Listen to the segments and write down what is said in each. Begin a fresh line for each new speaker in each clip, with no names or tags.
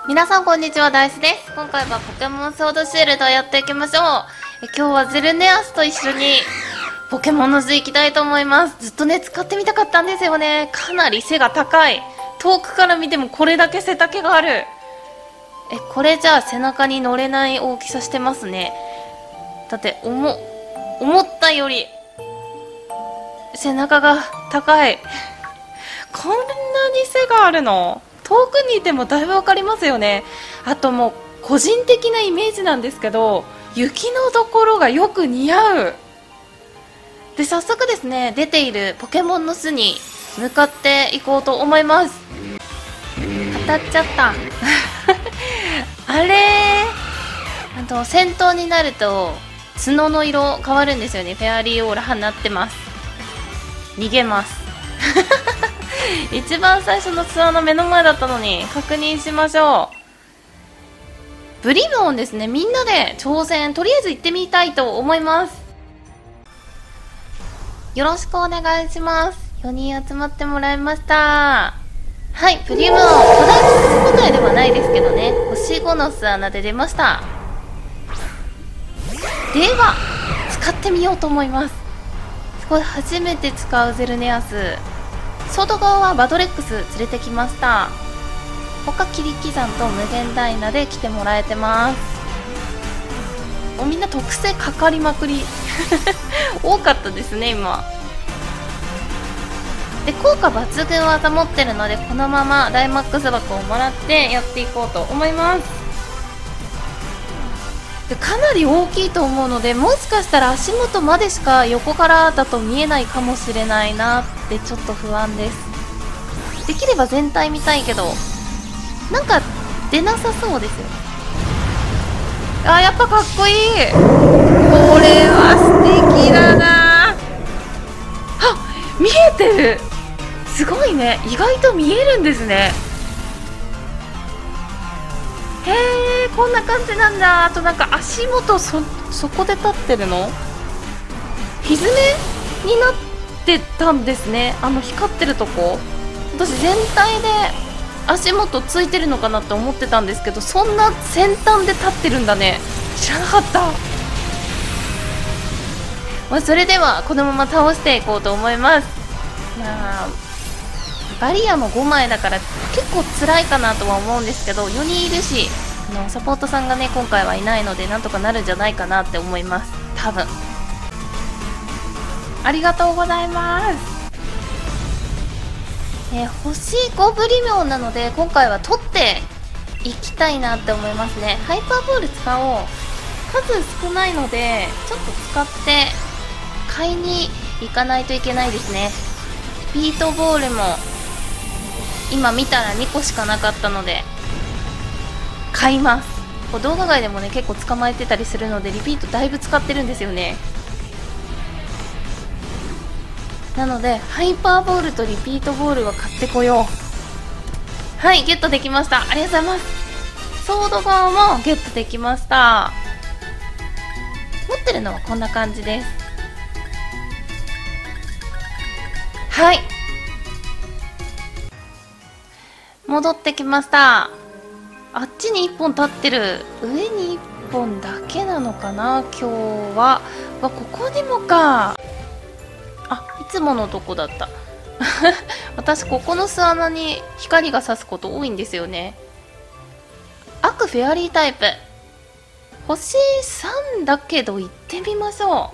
皆さんこんにちは、ダイスです。今回はポケモンソードシールドやっていきましょう。今日はゼルネアスと一緒にポケモンの図行きたいと思います。ずっとね、使ってみたかったんですよね。かなり背が高い。遠くから見てもこれだけ背丈がある。これじゃあ背中に乗れない大きさしてますね。だって思ったより背中が高い。こんなに背があるの？遠くにいてもだいぶわかりますよね。あともう個人的なイメージなんですけど、雪のところがよく似合う。で、早速ですね、出ているポケモンの巣に向かっていこうと思います。当たっちゃったあれー、あと戦闘になると角の色変わるんですよね。フェアリーオーラ放ってます。逃げます一番最初のツアーの目の前だったのに確認しましょう。ブリムオンですね。みんなで挑戦、とりあえず行ってみたいと思います。よろしくお願いします。4人集まってもらいました。はい、ブリムオン、古代物答えではないですけどね、星5の巣穴で出ました。では使ってみようと思います。すごい、初めて使うゼルネアス。外側はバドレックス連れてきました。他切り刻んと無限ダイナで来てもらえてます。もうみんな特性かかりまくり多かったですね今で。効果抜群技持ってるので、このままダイマックス箱をもらってやっていこうと思います。で、かなり大きいと思うので、もしかしたら足元までしか横からだと見えないかもしれないなってちょっと不安です。できれば全体見たいけど、なんか出なさそうですよ。あ、やっぱかっこいい。これは素敵だなあ。見えてる。すごいね、意外と見えるんですね。へえ、こんな感じなんだ。あとなんか足元そこで立ってるのひづめになってたんですね。光ってるとこ、私全体で足元ついてるのかなって思ってたんですけど、そんな先端で立ってるんだね。知らなかった。それではこのまま倒していこうと思います。バリアも5枚だから結構辛いかなとは思うんですけど、4人いるしサポートさんがね今回はいないので、なんとかなるんじゃないかなって思います。多分。ありがとうございます。星5ブリミョンなので今回は取っていきたいなって思いますね。ハイパーボール使おう。数少ないのでちょっと使って買いに行かないといけないですね。ビートボールも今見たら2個しかなかったので買います。動画外でもね結構捕まえてたりするので、リピートだいぶ使ってるんですよね。なのでハイパーボールとリピートボールは買ってこよう。はい、ゲットできました。ありがとうございます。ソード側もゲットできました。持ってるのはこんな感じです。はい、戻ってきました。あっちに1本立ってる。上に1本だけなのかな今日は。ここにもか。いつものとこだった私ここの巣穴に光が差すこと多いんですよね。アクフェアリータイプ星3だけど行ってみましょ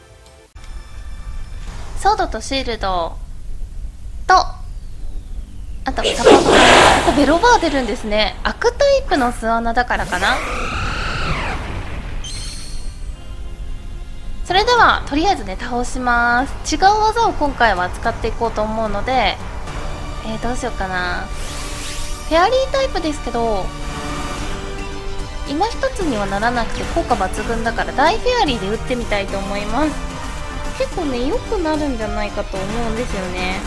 う。ソードとシールドと、あとサポートさん、あとベロバー出るんですね。アクタイプの巣穴だからかな。それではとりあえずね倒します。違う技を今回は使っていこうと思うので、どうしようかな。フェアリータイプですけど今一つにはならなくて効果抜群だから大フェアリーで打ってみたいと思います。結構ね良くなるんじゃないかと思うんですよね。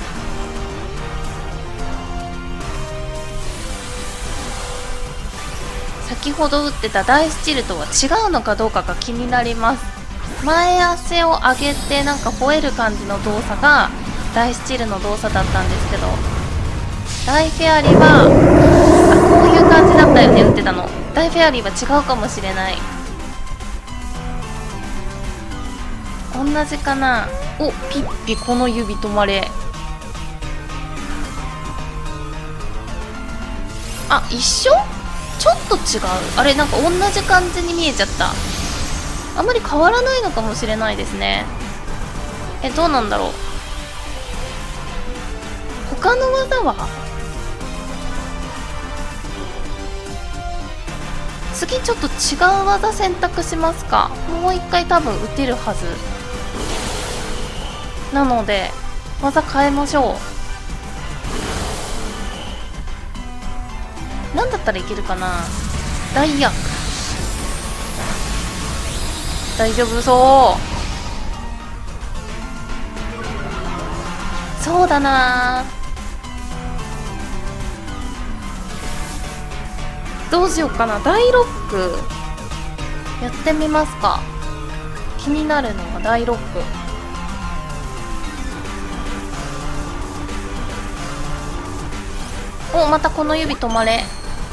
先ほど打ってた大スチルとは違うのかどうかが気になります。前足を上げてなんか吠える感じの動作が大スチルの動作だったんですけど、大フェアリーはこういう感じだ。 ってたの。大フェアリーは違うかもしれない。同じかな。お、ピッピこの指止まれ。あ、一緒？ちょっと違う。あれ、なんか同じ感じに見えちゃった。あんまり変わらないのかもしれないですね。どうなんだろう。他の技は次ちょっと違う技選択しますか。もう一回多分打てるはずなので技変えましょう。なんだったらいけるかな。大役大丈夫そう。そうだな。どうしようかな。大ロックやってみますか。気になるのは大ロック。お、またこの指止まれ。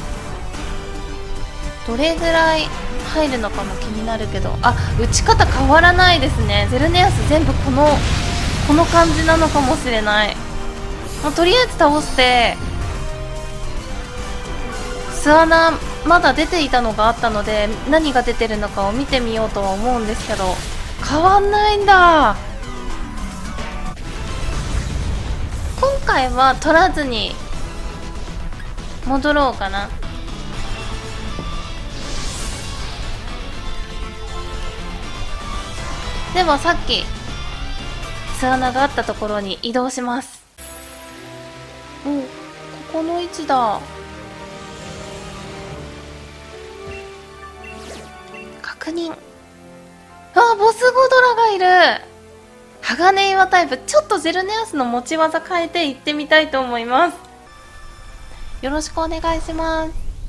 どれぐらい入るのかも気になるけど、あ、打ち方変わらないですね。ゼルネアス全部この感じなのかもしれない。もうとりあえず倒して、巣穴まだ出ていたのがあったので何が出てるのかを見てみようとは思うんですけど、変わんないんだ。今回は取らずに戻ろうかな。ではさっき巣穴があったところに移動します。お、ここの位置だ。確認。あ、ボスゴドラがいる。鋼岩タイプ。ちょっとゼルネアスの持ち技変えていってみたいと思います。よろしくお願いします。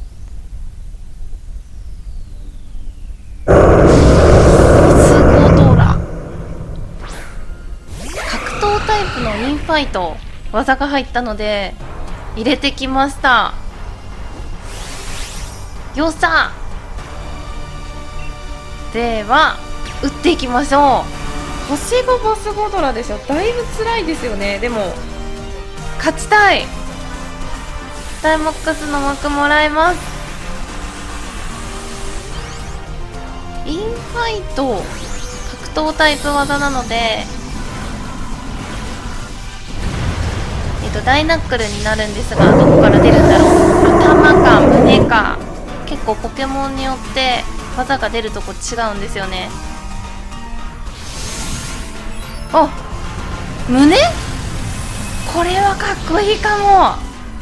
ボスゴドラ。格闘タイプのインファイト技が入ったので入れてきました。よっしゃ。では打っていきましょう。星5ボスゴドラでしょ。だいぶ辛いですよね。でも勝ちたい。ダイマックスの幕もらえます。インファイト格闘タイプ技なのでダイナックルになるんですが、どこから出るんだろう。頭か胸か、結構ポケモンによって技が出るとこ違うんですよね。あ、胸？これはかっこいいかも。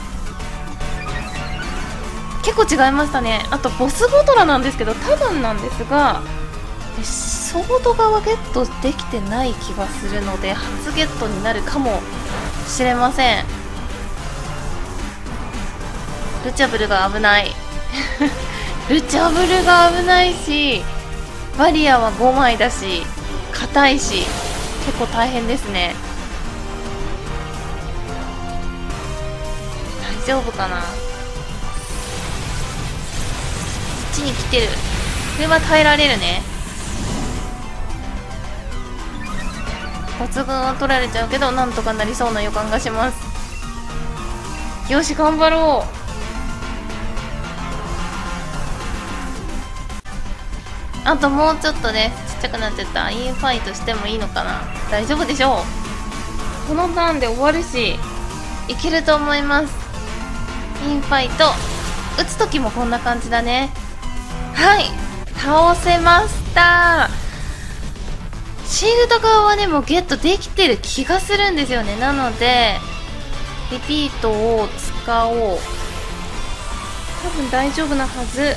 結構違いましたね。あとボスゴドラなんですけど、多分なんですがソード側ゲットできてない気がするので初ゲットになるかもしれません。ルチャブルが危ないルチャブルが危ないし、バリアは5枚だし硬いし結構大変ですね。大丈夫かな。こっちに来てる。これは耐えられるね。抜群は取られちゃうけどなんとかなりそうな予感がします。よし頑張ろう。あともうちょっとね、ちっちゃくなっちゃった。インファイトしてもいいのかな。大丈夫でしょう。このターンで終わるしいけると思います。インファイト打つ時もこんな感じだね。はい、倒せました。シールド側はねもうゲットできてる気がするんですよね。なのでリピートを使おう。多分大丈夫なはず。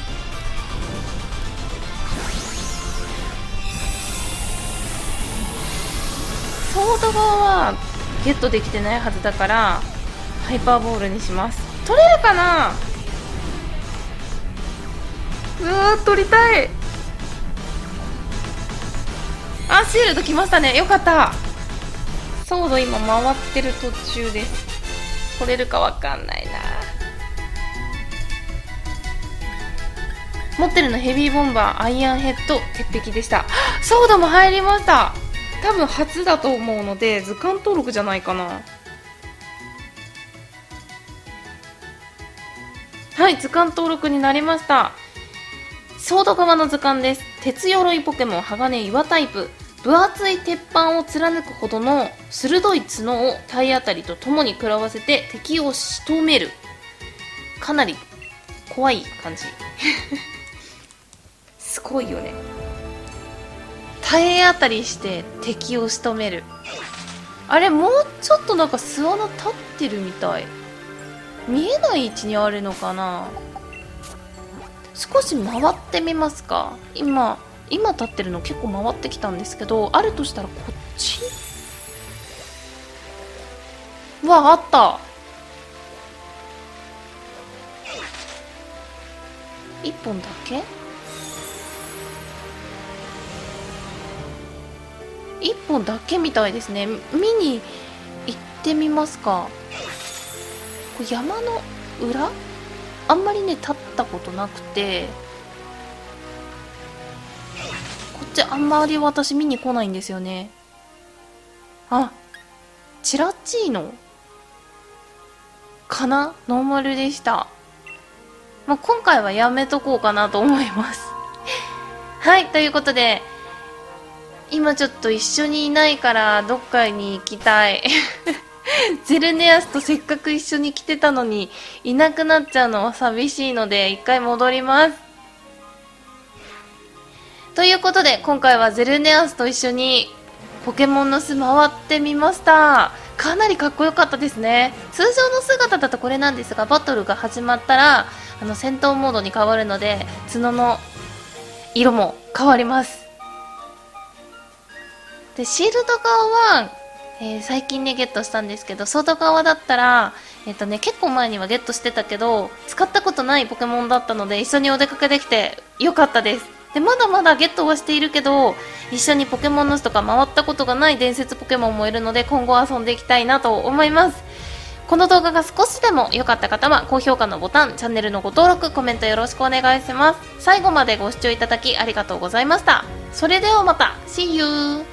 ソード側はゲットできてないはずだからハイパーボールにします。取れるかな。うわー取りたい。あ、シールド来ましたね。よかった。ソード今回ってる途中です。取れるかわかんないな。 持ってるのヘビーボンバー、アイアンヘッド、鉄壁でした。ソードも入りました。多分初だと思うので図鑑登録じゃないかな。はい、図鑑登録になりました。ソード側の図鑑です。鉄鎧ポケモン鋼岩タイプ、分厚い鉄板を貫くほどの鋭い角を体当たりとともに食らわせて敵を仕留める。かなり怖い感じすごいよね。体当たりして敵を仕留める。あれ、もうちょっとなんか巣穴立ってるみたい。見えない位置にあるのかな。少し回ってみますか。今立ってるの結構回ってきたんですけど、あるとしたらこっち。あった。1本だけ。1本だけみたいですね。見に行ってみますか。これ山の裏、あんまりね立ったことなくて、こっちあんまり私見に来ないんですよね。あ、チラチーノかな。ノーマルでした。まあ、今回はやめとこうかなと思いますはい、ということで今ちょっと一緒にいないからどっかに行きたいゼルネアスとせっかく一緒に来てたのにいなくなっちゃうのは寂しいので一回戻ります。ということで今回はゼルネアスと一緒にポケモンの巣回ってみました。かなりかっこよかったですね。通常の姿だとこれなんですが、バトルが始まったら戦闘モードに変わるので角の色も変わります。でシールド側は、最近ねゲットしたんですけど、外側だったら結構前にはゲットしてたけど使ったことないポケモンだったので一緒にお出かけできてよかったです。でまだまだゲットはしているけど一緒にポケモンの巣とか回ったことがない伝説ポケモンもいるので今後遊んでいきたいなと思います。この動画が少しでも良かった方は高評価のボタン、チャンネルのご登録、コメントよろしくお願いします。最後までご視聴いただきありがとうございました。それではまた See you!